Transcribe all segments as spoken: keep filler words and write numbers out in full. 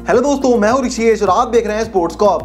Hello दोस्तों, मैं हूं ऋषिकेश और आप देख रहे हैं स्पोर्ट्स कॉप।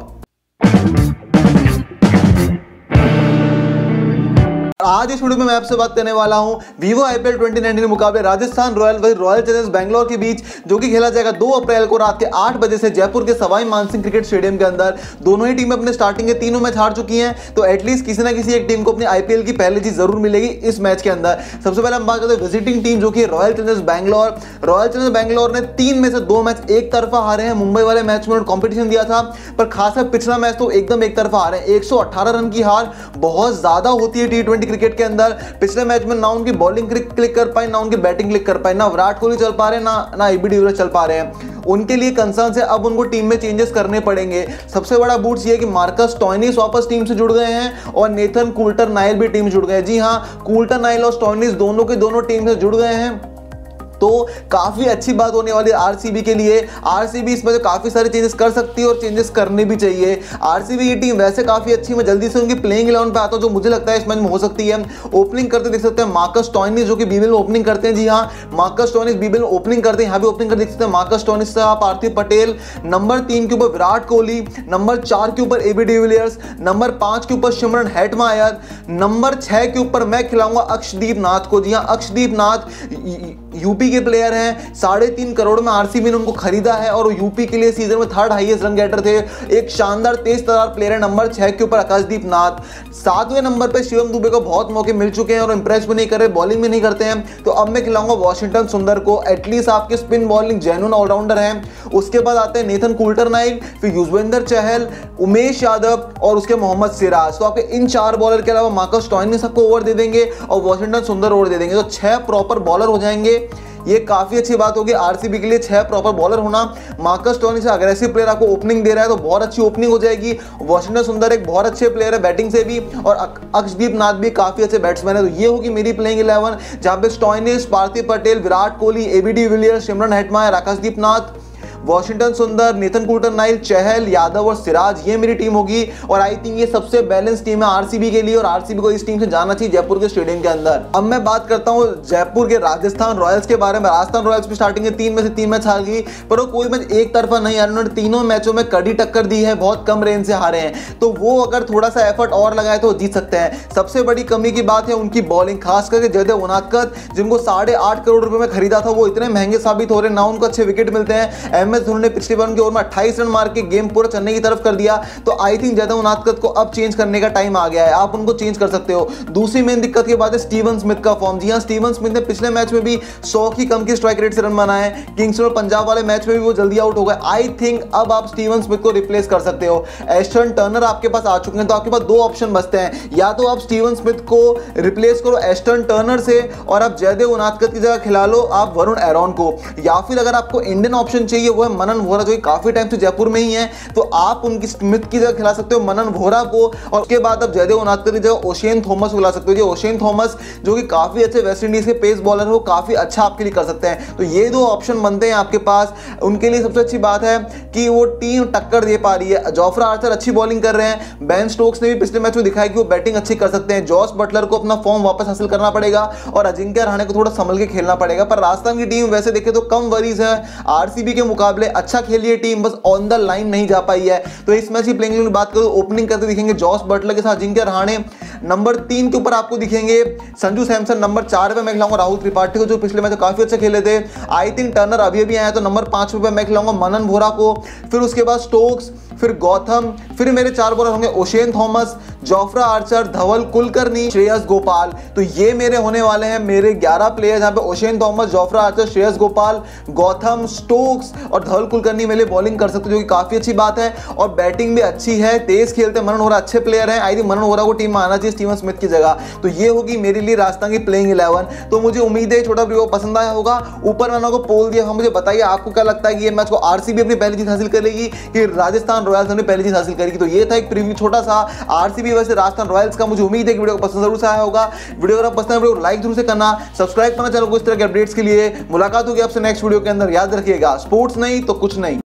आज इस वीडियो में मैं आपसे बात करने वाला हूं वीवो आईपीएल ट्वेंटी नाइनटीन के मुकाबले राजस्थान रॉयल वही रॉयल चैलेंजर्स बैंगलोर के बीच, जो कि खेला जाएगा दो अप्रैल को रात के आठ बजे से जयपुर के सवाई मानसिंह क्रिकेट स्टेडियम के अंदर। दोनों ही टीमें अपने स्टार्टिंग के तीनों मैच हार चुकी हैं, तो एटलीस्ट किसी ना किसी एक टीम को अपनी आईपीएल की पहली जीत जरूर मिलेगी इस मैच के अंदर। सबसे पहले हम बात करते हैं विजिटिंग टीम, जो कि Royal Challengers Bangalore. Royal Challengers Bangalore ने तीन में से दो मैच एक तरफा हारे हैं। मुंबई वाले मैच में उन्होंने कॉम्पिटिशन दिया था, पर खासकर पिछला मैच तो एकदम एक तरफा हारे। एक सौ अठारह रन की हार बहुत ज्यादा होती है टी ट्वेंटी क्रिकेट के अंदर। पिछले मैच में ना उनकी बॉलिंग क्लिक कर पाई, ना उनकी बैटिंग क्लिक कर पाई, ना विराट कोहली चल पा रहे, ना ना एबी डिविलियर्स चल पा रहे हैं। उनके लिए कंसर्न है, अब उनको टीम में चेंजेस करने पड़ेंगे। सबसे बड़ा बूट्स ये है कि मार्कस स्टोइनिस वापस टीम से जुड़ गए हैं और नेथन कुल्टर-नाइल भी टीम से जुड़ गए हैं। जी हां, कुल्टर-नाइल और स्टोइनिस दोनों के दोनों टीम से जुड़ गए हैं, तो काफी अच्छी बात होने वाली है आरसीबी के लिए। आरसीबी इसमें तो काफी सारे चेंजेस कर सकती है और चेंजेस करने भी चाहिए। आरसीबी की टीम वैसे काफी अच्छी, मैं जल्दी से उनकी प्लेइंग इलेवन पे आता हूं जो मुझे लगता है इस मैच में हो सकती है। ओपनिंग करते देख सकते हैं मार्कस स्टोइनिस, जो कि बीबीएल में ओपनिंग करते हैं। जी हां, मार्कस स्टोइनिस बीबीएल में ओपनिंग करते हैं, यहां भी ओपनिंग कर देख सकते हैं मार्कस स्टोइनिस से पार्थिव पटेल। नंबर तीन के ऊपर विराट कोहली, नंबर चार के ऊपर एबी डिविलियर्स, नंबर पांच के ऊपर सिमरन हेटमायर, नंबर छह के ऊपर मैं खिलाऊंगा अक्षदीप नाथ को। जी हां, अक्षदीप नाथ यूपी के प्लेयर हैं, साढ़े तीन करोड़ में आरसीबी ने उनको खरीदा है और यूपी के लिए सीजन में थर्ड हाईएस्ट रन गेटर थे। एक शानदार तेज तर्रार प्लेयर है। नंबर छह के ऊपर आकाशदीप नाथ। सातवें नंबर पे शिवम दुबे को बहुत मौके मिल चुके हैं और इंप्रेस भी नहीं कर रहे, बॉलिंग भी नहीं करते हैं, तो अब मैं खिलाऊंगा वॉशिंगटन सुंदर को। एटलीस्ट आपके स्पिन बॉलिंग जेन्युइन ऑलराउंडर हैं। उसके बाद आते हैं नेथन कुल्टर-नाइल, फिर युजवेंद्र चहल, उमेश यादव और उसके मोहम्मद सिराज। तो आपके इन चार बॉलर के अलावा मार्कस स्टोइनिस सबको ओवर दे देंगे और वॉशिंगटन सुंदर ओवर दे देंगे, तो छह प्रॉपर बॉलर हो जाएंगे। ये काफी अच्छी बात होगी आरसीबी के लिए, छह प्रॉपर बॉलर होना। मार्कस स्टोइनिस से अग्रेसिव प्लेयर आपको ओपनिंग दे रहा है, तो बहुत अच्छी ओपनिंग हो जाएगी। वॉशिंगटन सुंदर एक बहुत अच्छे प्लेयर है बैटिंग से भी, और अक्षदीप नाथ भी काफी अच्छे बैट्समैन है। तो ये होगी मेरी प्लेइंग इलेवन, जहां पे Stoinis, Parthiv Patel, Virat Kohli, AB de Villiers, Shimron Hetmyer, Akashdeep Nath, Washington Sundar, Nathan Coulter Nile, Chahal, Yadav और सिराज, ये मेरी टीम होगी। और आई थिंक ये सबसे बैलेंस टीम है आरसीबी के लिए, और आरसीबी को इस टीम से जाना चाहिए जयपुर के स्टेडियम के अंदर। अब मैं बात करता हूं जयपुर के राजस्थान रॉयल्स के बारे में। राजस्थान रॉयल्स की स्टार्टिंग के तीन में से तीन मैच हार गई, पर वो कोई मैच एक तरफा नहीं हारे। उन्होंने तीनों मैचों में कड़ी टक्कर दी है, बहुत कम रेंज से हारे हैं, तो वो अगर थोड़ा सा एफर्ट और लगाए तो जीत सकते हैं। सबसे बड़ी कमी की बात है उनकी बॉलिंग, खास करके जयदेव उनादकत, जिनको साढ़े आठ करोड़ रुपए में खरीदा था, वो इतने महंगे साबित हो रहे हैं, ना उनको अच्छे विकेट मिलते हैं। एम एस धोनी ने पिछली बार ओवर में अट्ठाईस रन मार के गेम पूरा चेन्नई की तरफ कर दिया, तो आई थिंक जयदेव उनादकत को अब चेंज करने का टाइम आ गया है, आप उनको चेंज कर सकते हो। दूसरी मेन दिक्कत की बात है स्टीवन स्मिथ का फॉर्म। जी हां, स्टीवन स्मिथ ने पिछले मैच में भी सौ की कम की स्ट्राइक रेट से रन बनाए, किंग्स और पंजाब वाले मैच में भी वो जल्दी आउट हो गए। आई थिंक अब आप स्टीवन स्मिथ को रिप्लेस कर सकते हो। एस्टन टर्नर आपके पास आ चुके हैं, तो आपके पास दो ऑप्शन बचते हैं, या तो आप स्टीवन स्मिथ को रिप्लेस करो एस्टन टर्नर से और आप जयदेव उनादकत की जगह खिला लो आप वरुण एरोन को, या फिर अगर आपको इंडियन ऑप्शन चाहिए वो है मनन वोरा, जो काफी टाइम से जयपुर में ही है, तो आप उनकी स्मिथ की जगह खिला सकते हो मनन वोरा को, और उसके बाद आप जयदेव उनादकत की जगह ओशेन थॉमस को खिला सकते हो। ओशेन थॉमस जो कि काफी अच्छे वेस्ट इंडीज के पेस बॉलर है, वो काफी अच्छा आपके लिए कर सकते हैं। तो ये दो ऑप्शन बनते हैं आपके पास। उनके लिए सबसे अच्छी बात है कि वो टीम टक्कर दे पा रही है। जोफ्रा आर्चर अच्छी बॉलिंग कर रहे हैं, बेन स्टोक्स ने भी पिछले मैच में दिखाया कि वो बैटिंग अच्छी कर सकते हैं। जॉस बटलर को अपना फॉर्म वापस हासिल करना पड़ेगा और अजिंक्य रहाणे को थोड़ा संभल के खेलना पड़ेगा। पर राजस्थान की टीम वैसे देखे तो कम वरीज है आरसीबी के मुकाबले, अच्छा खेली है टीम, बस ऑन द लाइन नहीं जा पाई है। तो इस मैच की प्लेइंग की बात करूं, ओपनिंग करते दिखेंगे जॉस बटलर के साथ अजिंक्य रहाणे। नंबर तीन के ऊपर आपको दिखेंगे संजू सैमसन। नंबर चार पे मैं खिलाऊंगा राहुल त्रिपाठी को, जो पिछले मैच काफी अच्छे खेले थे। आई थिंक टर्नर अभी अभी आया, तो नंबर पांच पे मैं खिलाऊंगा मनन वोरा को। फिर उसके बाद स्टोक्स, फिर गौतम, फिर मेरे चार बॉलर होंगे Oshane Thomas, Jofra Archer, Dhawal Kulkarni, Shreyas Gopal. तो ये मेरे होने वाले हैं मेरे ग्यारह प्लेयर, जहां पे Oshane Thomas, Jofra Archer, Shreyas Gopal, Gautam, Stokes और धवल कुलकर्णी मेरे बॉलिंग कर सकते, जो कि काफी अच्छी बात है। और बैटिंग भी अच्छी है, तेज खेलते हैं, मनन वोरा अच्छे प्लेयर हैं। आई थिंक मनन वोरा को टीम में आना चाहिए स्टीवन स्मिथ की जगह। तो ये होगी मेरे लिए राजस्थान की प्लेइंग इलेवन। तो मुझे उम्मीद है छोटा वीडियो पसंद आया होगा। ऊपर मैंने आपको पोल दिया, मुझे बताइए आपको क्या लगता है कि ये मैच को आरसीबी अपनी पहली जीत हासिल करेगी कि राजस्थान रॉयल्स अपनी पहली जीत हासिल करेगी। तो ये था एक प्रीव्यू छोटा सा आरसीबी वर्सेस राजस्थान रॉयल्स का। मुझे उम्मीद है कि वीडियो को पसंद जरूर से आया होगा। वीडियो अगर पसंद है वीडियो को लाइक जरूर से करना, सब्सक्राइब करना चैनल को इस तरह के अपडेट्स के लिए। मुलाकात होगी आपसे नेक्स्ट वीडियो के अंदर। याद रखिएगा, स्पोर्ट्स नहीं तो कुछ नहीं।